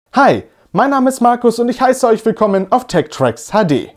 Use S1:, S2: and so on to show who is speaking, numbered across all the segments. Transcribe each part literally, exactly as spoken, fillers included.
S1: Hi, mein Name ist Markus und ich heiße euch willkommen auf TechTracks H D.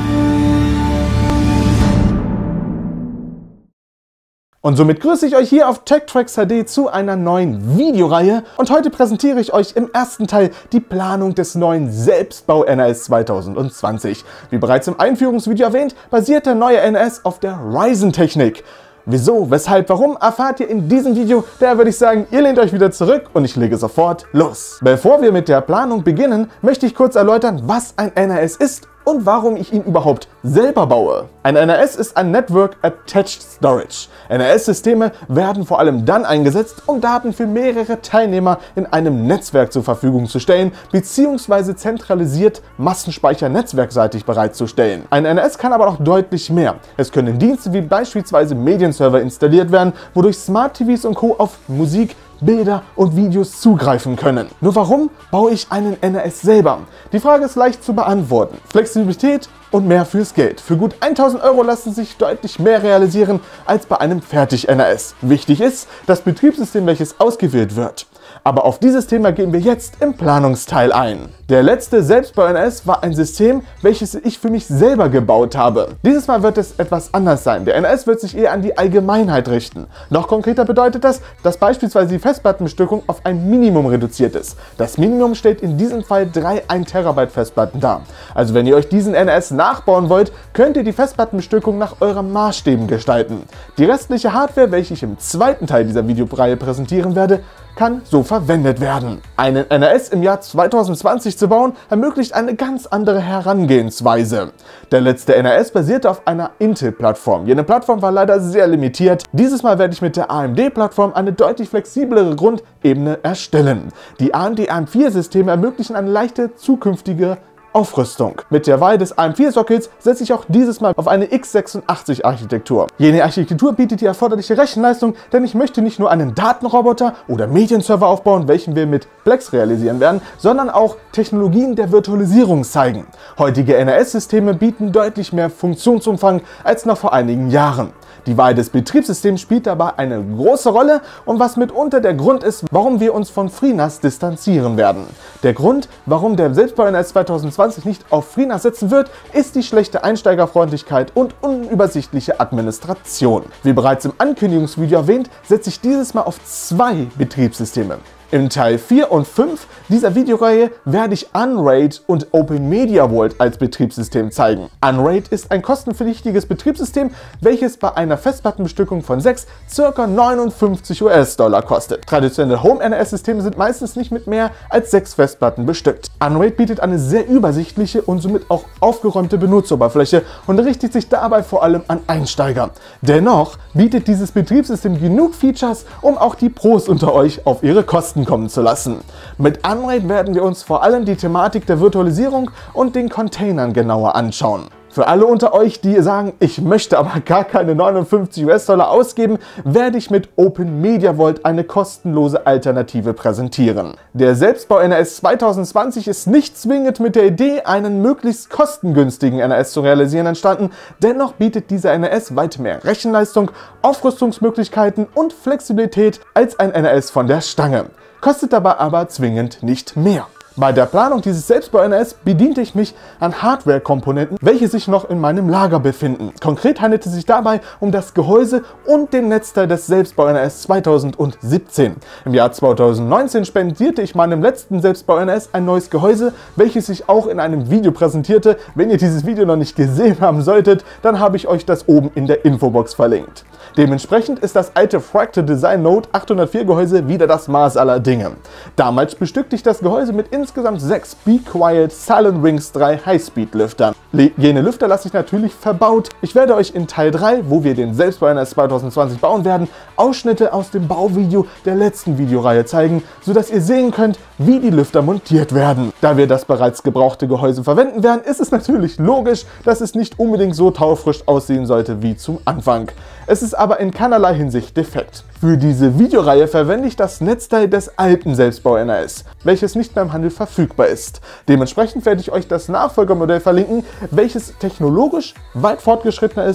S1: Und somit grüße ich euch hier auf TechTracks H D zu einer neuen Videoreihe und heute präsentiere ich euch im ersten Teil die Planung des neuen Selbstbau-N R S zweitausendzwanzig. Wie bereits im Einführungsvideo erwähnt, basiert der neue N R S auf der Ryzen-Technik. Wieso, weshalb, warum, erfahrt ihr in diesem Video. Daher würde ich sagen, ihr lehnt euch wieder zurück und ich lege sofort los. Bevor wir mit der Planung beginnen, möchte ich kurz erläutern, was ein N R S ist und warum ich ihn überhaupt selber baue. Ein N R S ist ein Network Attached Storage. N R S-Systeme werden vor allem dann eingesetzt, um Daten für mehrere Teilnehmer in einem Netzwerk zur Verfügung zu stellen bzw. zentralisiert Massenspeicher netzwerkseitig bereitzustellen. Ein N R S kann aber noch deutlich mehr. Es können Dienste wie beispielsweise Medienserver installiert werden, wodurch Smart T Vs und Co. auf Musik, Bilder und Videos zugreifen können. Nur warum baue ich einen N R S selber? Die Frage ist leicht zu beantworten. Flexibilität und mehr fürs Geld. Für gut tausend Euro lassen sich deutlich mehr realisieren als bei einem Fertig-N R S. Wichtig ist das Betriebssystem, welches ausgewählt wird. Aber auf dieses Thema gehen wir jetzt im Planungsteil ein. Der letzte Selbstbau-N R S war ein System, welches ich für mich selber gebaut habe. Dieses Mal wird es etwas anders sein. Der N R S wird sich eher an die Allgemeinheit richten. Noch konkreter bedeutet das, dass beispielsweise die Festplattenbestückung auf ein Minimum reduziert ist. Das Minimum stellt in diesem Fall drei ein Terabyte Festplatten dar. Also wenn ihr euch diesen N R S nachbauen wollt, könnt ihr die Festplattenbestückung nach euren Maßstäben gestalten. Die restliche Hardware, welche ich im zweiten Teil dieser Videoreihe präsentieren werde, kann so verwendet werden. Einen N R S im Jahr zweitausendzwanzig zu bauen, ermöglicht eine ganz andere Herangehensweise. Der letzte N R S basierte auf einer Intel-Plattform. Jene Plattform war leider sehr limitiert. Dieses Mal werde ich mit der A M D-Plattform eine deutlich flexiblere Grundebene erstellen. Die A M D A M vier Systeme ermöglichen eine leichte zukünftige Aufrüstung. Mit der Wahl des A M vier Sockets setze ich auch dieses Mal auf eine x sechsundachtzig Architektur. Jene Architektur bietet die erforderliche Rechenleistung, denn ich möchte nicht nur einen Datenroboter oder Medienserver aufbauen, welchen wir mit Plex realisieren werden, sondern auch Technologien der Virtualisierung zeigen. Heutige N R S-Systeme bieten deutlich mehr Funktionsumfang als noch vor einigen Jahren. Die Wahl des Betriebssystems spielt dabei eine große Rolle und was mitunter der Grund ist, warum wir uns von FreeNAS distanzieren werden. Der Grund, warum der Selbstbau-N R S zweitausendzwanzig nicht auf FreeNAS setzen wird, ist die schlechte Einsteigerfreundlichkeit und unübersichtliche Administration. Wie bereits im Ankündigungsvideo erwähnt, setze ich dieses Mal auf zwei Betriebssysteme. Im Teil vier und fünf dieser Videoreihe werde ich Unraid und OpenMediaVault als Betriebssystem zeigen. Unraid ist ein kostenpflichtiges Betriebssystem, welches bei einer Festplattenbestückung von sechs ca. neunundfünfzig US-Dollar kostet. Traditionelle Home-N R S-Systeme sind meistens nicht mit mehr als sechs Festplatten bestückt. Unraid bietet eine sehr übersichtliche und somit auch aufgeräumte Benutzeroberfläche und richtet sich dabei vor allem an Einsteiger. Dennoch bietet dieses Betriebssystem genug Features, um auch die Pros unter euch auf ihre Kosten kommen zu lassen. Mit Unraid werden wir uns vor allem die Thematik der Virtualisierung und den Containern genauer anschauen. Für alle unter euch, die sagen, ich möchte aber gar keine neunundfünfzig US-Dollar ausgeben, werde ich mit OpenMediaVault eine kostenlose Alternative präsentieren. Der Selbstbau-N R S zweitausendzwanzig ist nicht zwingend mit der Idee, einen möglichst kostengünstigen N R S zu realisieren, entstanden. Dennoch bietet dieser N R S weit mehr Rechenleistung, Aufrüstungsmöglichkeiten und Flexibilität als ein N R S von der Stange. Kostet dabei aber zwingend nicht mehr. Bei der Planung dieses Selbstbau-N R S bediente ich mich an Hardware-Komponenten, welche sich noch in meinem Lager befinden. Konkret handelt es sich dabei um das Gehäuse und den Netzteil des Selbstbau-N R S zweitausendsiebzehn. Im Jahr zweitausendneunzehn spendierte ich meinem letzten Selbstbau-N R S ein neues Gehäuse, welches ich auch in einem Video präsentierte. Wenn ihr dieses Video noch nicht gesehen haben solltet, dann habe ich euch das oben in der Infobox verlinkt. Dementsprechend ist das alte Fractal Design Note achthundertvier Gehäuse wieder das Maß aller Dinge. Damals bestückte ich das Gehäuse mit insgesamt sechs Be Quiet Silentwings drei Highspeed Lüftern. Jene Lüfter lasse ich natürlich verbaut. Ich werde euch in Teil drei, wo wir den Selbstbau-N R S zweitausendzwanzig bauen werden, Ausschnitte aus dem Bauvideo der letzten Videoreihe zeigen, sodass ihr sehen könnt, wie die Lüfter montiert werden. Da wir das bereits gebrauchte Gehäuse verwenden werden, ist es natürlich logisch, dass es nicht unbedingt so taufrisch aussehen sollte wie zum Anfang. Es ist aber in keinerlei Hinsicht defekt. Für diese Videoreihe verwende ich das Netzteil des alten Selbstbau-N R S, welches nicht mehr im Handel verfügbar ist. Dementsprechend werde ich euch das Nachfolgermodell verlinken, welches technologisch weit fortgeschrittener ist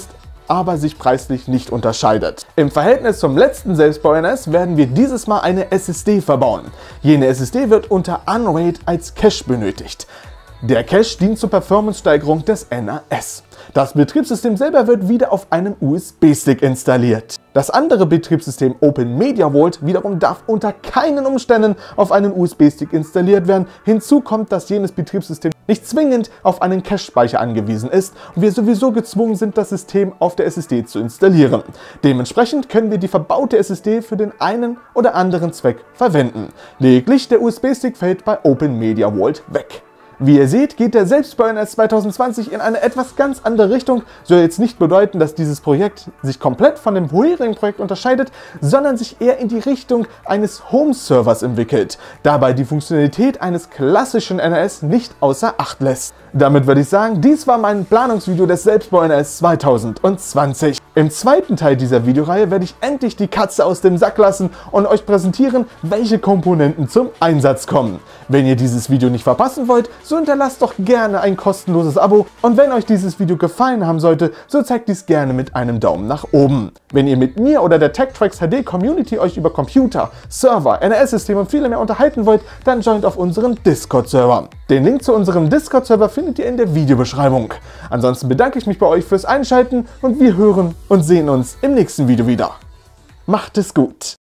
S1: aber sich preislich nicht unterscheidet. Im Verhältnis zum letzten Selbstbau-N A S werden wir dieses Mal eine S S D verbauen. Jene S S D wird unter Unraid als Cache benötigt. Der Cache dient zur Performance-Steigerung des N A S. Das Betriebssystem selber wird wieder auf einem U S B-Stick installiert. Das andere Betriebssystem Open Media Vault wiederum darf unter keinen Umständen auf einen U S B-Stick installiert werden. Hinzu kommt, dass jenes Betriebssystem nicht zwingend auf einen Cache-Speicher angewiesen ist und wir sowieso gezwungen sind, das System auf der S S D zu installieren. Dementsprechend können wir die verbaute S S D für den einen oder anderen Zweck verwenden. Lediglich der U S B-Stick fällt bei Open Media Vault weg. Wie ihr seht, geht der Selbstbau-N A S zwanzig zwanzig in eine etwas ganz andere Richtung. Soll jetzt nicht bedeuten, dass dieses Projekt sich komplett von dem vorherigen Projekt unterscheidet, sondern sich eher in die Richtung eines Home-Servers entwickelt, dabei die Funktionalität eines klassischen N A S nicht außer Acht lässt. Damit würde ich sagen, dies war mein Planungsvideo des Selbstbau-N A S zwanzig zwanzig. Im zweiten Teil dieser Videoreihe werde ich endlich die Katze aus dem Sack lassen und euch präsentieren, welche Komponenten zum Einsatz kommen. Wenn ihr dieses Video nicht verpassen wollt, so hinterlasst doch gerne ein kostenloses Abo und wenn euch dieses Video gefallen haben sollte, so zeigt dies gerne mit einem Daumen nach oben. Wenn ihr mit mir oder der TechTrax H D Community euch über Computer, Server, N A S-Systeme und viele mehr unterhalten wollt, dann joint auf unseren Discord-Server. Den Link zu unserem Discord-Server findet ihr in der Videobeschreibung. Ansonsten bedanke ich mich bei euch fürs Einschalten und wir hören und sehen uns im nächsten Video wieder. Macht es gut!